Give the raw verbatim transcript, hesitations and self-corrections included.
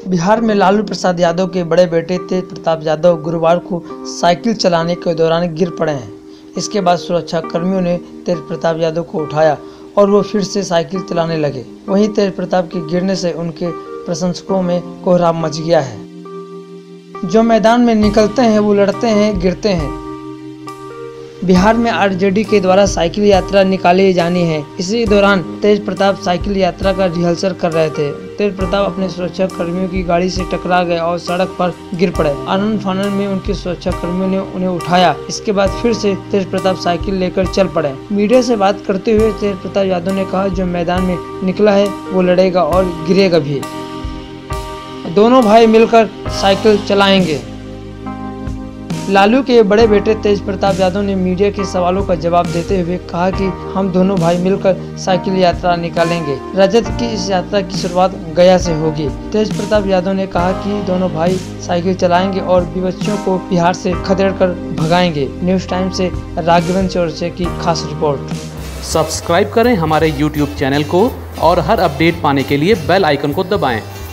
बिहार में लालू प्रसाद यादव के बड़े बेटे तेज प्रताप यादव गुरुवार को साइकिल चलाने के दौरान गिर पड़े हैं। इसके बाद सुरक्षा कर्मियों ने तेज प्रताप यादव को उठाया और वो फिर से साइकिल चलाने लगे। वहीं तेज प्रताप के गिरने से उनके प्रशंसकों में कोहराम मच गया है। जो मैदान में निकलते हैं वो लड़ते हैं, गिरते हैं। बिहार में आरजेडी के द्वारा साइकिल यात्रा निकाली जानी है। इसी दौरान तेज प्रताप साइकिल यात्रा का रिहर्सल कर रहे थे। तेज प्रताप अपने सुरक्षा कर्मियों की गाड़ी से टकरा गए और सड़क पर गिर पड़े। आनंद फानन में उनके सुरक्षा कर्मियों ने उन्हें उठाया। इसके बाद फिर से तेज प्रताप साइकिल लेकर चल पड़े। मीडिया से बात करते हुए तेज प्रताप यादव ने कहा, जो मैदान में निकला है वो लड़ेगा और गिरेगा भी। दोनों भाई मिलकर साइकिल चलाएंगे। लालू के बड़े बेटे तेज प्रताप यादव ने मीडिया के सवालों का जवाब देते हुए कहा कि हम दोनों भाई मिलकर साइकिल यात्रा निकालेंगे। राजद की इस यात्रा की शुरुआत गया से होगी। तेज प्रताप यादव ने कहा कि दोनों भाई साइकिल चलाएंगे और विपक्षियों को बिहार से खदेड़ कर भगाएंगे। न्यूज टाइम से राघवेंद्र चौरसिया की खास रिपोर्ट। सब्सक्राइब करें हमारे यूट्यूब चैनल को और हर अपडेट पाने के लिए बेल आइकन को दबाएं।